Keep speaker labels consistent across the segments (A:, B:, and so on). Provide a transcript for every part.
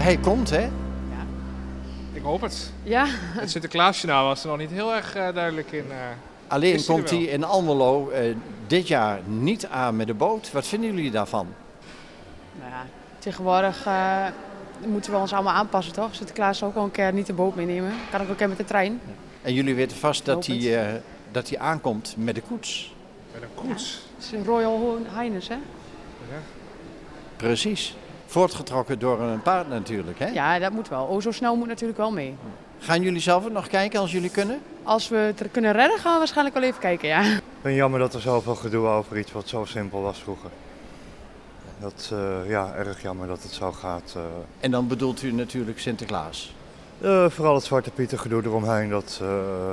A: hij komt, hè?
B: Ik hoop het.
C: Ja,
B: Het Sinterklaasjournaal was er nog niet heel erg duidelijk in.
A: Alleen
B: Is hij er
A: komt hij
B: wel?
A: in Almelo dit jaar niet aan met de boot. Wat vinden jullie daarvan?
C: nou ja, tegenwoordig moeten we ons allemaal aanpassen, toch? Sinterklaas ook al een keer niet de boot meenemen. Kan ook een keer met de trein.
A: En jullie weten vast dat
C: Hoop
A: hij aankomt met de koets.
B: Met een koets.
C: Het is een Royal Highness, hè?
B: Ja.
A: Precies. Voortgetrokken door een paard natuurlijk, hè?
C: Ja, dat moet wel. Oh, zo snel moet natuurlijk wel mee.
A: Gaan jullie zelf ook nog kijken als jullie kunnen?
C: Als we het er kunnen redden, gaan we waarschijnlijk wel even kijken, ja.
D: Ik vind jammer dat er zoveel gedoe over iets wat zo simpel was vroeger. Dat, erg jammer dat het zo gaat.
A: En dan bedoelt u natuurlijk Sinterklaas.
D: Vooral het Zwarte Pieter gedoe eromheen, dat,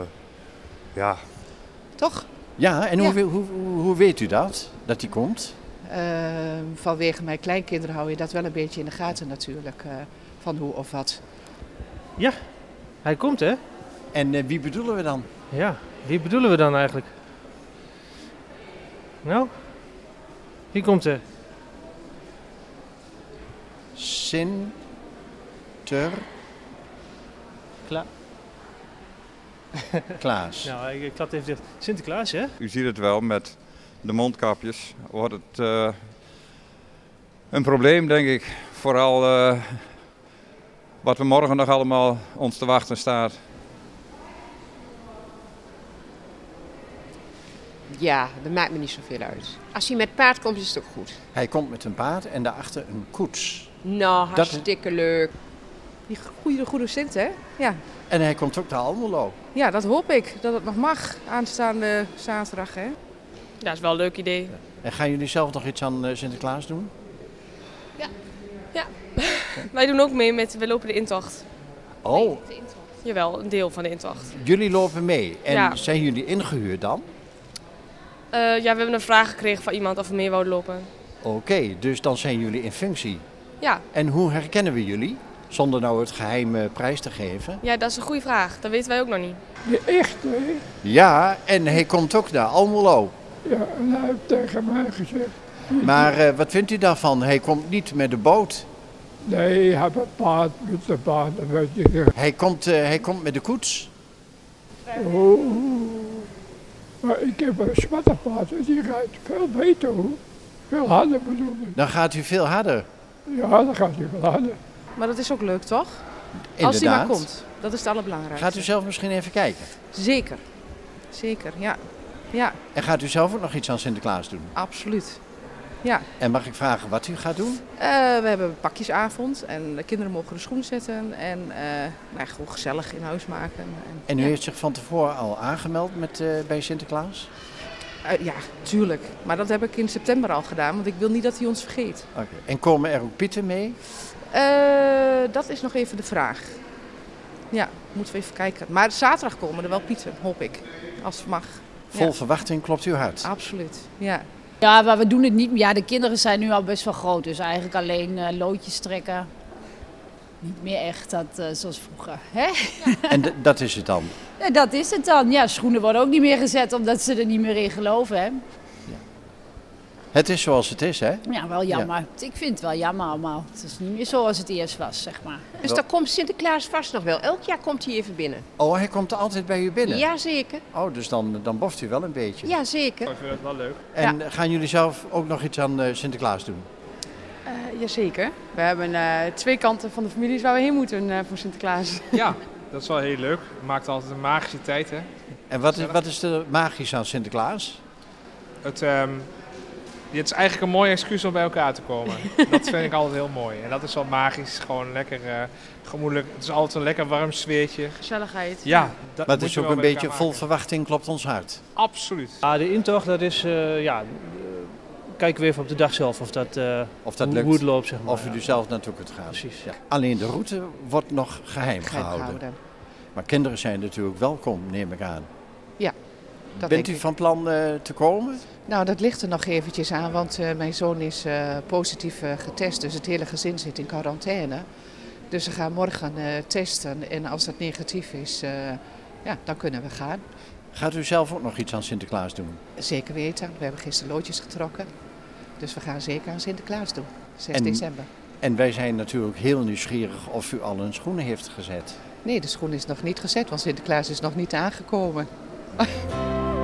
E: Toch?
A: Ja, en hoe weet u dat hij komt?
E: Vanwege mijn kleinkinderen hou je dat wel een beetje in de gaten natuurlijk. Van hoe of wat.
F: Ja, hij komt hè?
A: En wie bedoelen we dan?
F: Ja, wie bedoelen we dan eigenlijk? Nou, wie komt er?
A: Klaas.
F: Nou, ik klap even dicht. Sinterklaas hè?
G: U ziet het wel, met de mondkapjes wordt het een probleem, denk ik. Vooral wat we morgen nog allemaal ons te wachten staat.
H: Ja, dat maakt me niet zoveel uit. Als hij met paard komt, is het ook goed.
A: Hij komt met een paard en daarachter een koets.
H: Nou, hartstikke leuk.
E: Die goede Sint, hè? Ja.
A: En hij komt ook naar Almelo.
E: Ja, dat hoop ik. Dat het nog mag aanstaande zaterdag, hè?
C: Ja, dat is wel een leuk idee.
A: En gaan jullie zelf nog iets aan Sinterklaas doen?
I: Wij doen ook mee we lopen de intocht.
A: Oh,
I: Jawel, een deel van de intocht.
A: jullie lopen mee. En
I: Ja.
A: zijn jullie ingehuurd dan?
I: Ja, we hebben een vraag gekregen van iemand of we mee wouden lopen.
A: Oké, dus dan zijn jullie in functie.
I: Ja.
A: En hoe herkennen we jullie? Zonder nou het geheim prijs te geven.
I: Ja, dat is een goede vraag. Dat weten wij ook nog niet.
J: De echte, hè?
A: Ja, en hij komt ook naar Almelo.
J: Ja, en hij heeft tegen mij gezegd.
A: Maar wat vindt u daarvan? Hij komt niet met de boot.
J: Nee, hij heeft een paard met de paard, dat weet je.
A: Hij komt met de koets.
J: Oh. Maar ik heb een zwarte paard en die rijdt veel beter, hoor. Veel harder bedoel ik.
A: Dan gaat u veel harder.
J: Ja, dan gaat hij wel harder.
E: Maar dat is ook leuk, toch?
A: Inderdaad.
E: Als hij maar komt. Dat is het allerbelangrijkste.
A: Gaat u zelf misschien even kijken?
E: Zeker. Zeker, ja. Ja,
A: En gaat u zelf ook nog iets aan Sinterklaas doen?
E: absoluut. Ja.
A: En mag ik vragen wat u gaat doen?
E: We hebben een pakjesavond en de kinderen mogen de schoen zetten en gewoon gezellig in huis maken.
A: En u
E: ja.
A: heeft zich van tevoren al aangemeld bij Sinterklaas?
E: Ja, tuurlijk. Maar dat heb ik in september al gedaan, want ik wil niet dat hij ons vergeet.
A: Oké. En komen er ook pieten mee?
E: Dat is nog even de vraag. Ja, moeten we even kijken. Maar zaterdag komen er wel pieten, hoop ik. Als het mag.
A: Vol
E: Ja.
A: verwachting klopt uw hart.
E: Absoluut, ja.
K: Ja, maar we doen het niet. Ja, de kinderen zijn nu al best wel groot, dus eigenlijk alleen loodjes trekken. Niet meer echt zoals vroeger. Hè?
A: En dat is het dan?
K: Ja, dat is het dan. Ja, schoenen worden ook niet meer gezet omdat ze er niet meer in geloven. Hè?
A: Het is zoals het is, hè?
K: Ja, wel jammer. Ik vind het wel jammer allemaal. Het is niet meer zoals het eerst was, zeg maar.
H: Dus dan komt Sinterklaas vast nog wel. Elk jaar komt hij even binnen.
A: Oh, hij komt altijd bij u binnen?
H: Jazeker.
A: Oh, dus dan boft u wel een beetje.
H: Jazeker.
B: Ik vind het wel leuk.
A: En gaan jullie zelf ook nog iets aan Sinterklaas doen?
C: Jazeker. We hebben 2 kanten van de families waar we heen moeten voor Sinterklaas.
B: Ja, dat is wel heel leuk. Het maakt altijd een magische tijd, hè.
A: En wat is er magisch aan Sinterklaas?
B: Het is eigenlijk een mooi excuus om bij elkaar te komen. Dat vind ik altijd heel mooi. En dat is wel magisch. Gewoon lekker gemoedelijk. Het is altijd een lekker warm sfeertje.
C: Gezelligheid.
B: Ja.
A: Maar het
B: moet
A: is
B: je
A: ook
B: wel
A: een
B: bij
A: beetje
B: elkaar
A: vol
B: maken.
A: verwachting klopt ons hart.
B: Absoluut.
F: Ah, de intocht, dat is, kijken we even op de dag zelf of dat
A: lukt.
F: hoe het loopt, zeg maar.
A: Of u er zelf naartoe kunt gaan.
F: Precies.
A: Ja. Alleen de route wordt nog geheim gehouden. Maar kinderen zijn natuurlijk welkom, neem ik aan.
E: Ja, dat
A: Bent
E: denk
A: u
E: ik.
A: van plan te komen?
E: Nou, dat ligt er nog eventjes aan, want mijn zoon is positief getest. Dus het hele gezin zit in quarantaine. Dus ze gaan morgen testen en als dat negatief is, dan kunnen we gaan.
A: Gaat u zelf ook nog iets aan Sinterklaas doen?
E: Zeker weten. We hebben gisteren loodjes getrokken. Dus we gaan zeker aan Sinterklaas doen. 6
A: En-
E: december.
A: En wij zijn natuurlijk heel nieuwsgierig of u al een schoenen heeft gezet.
E: Nee, de schoen is nog niet gezet, want Sinterklaas is nog niet aangekomen.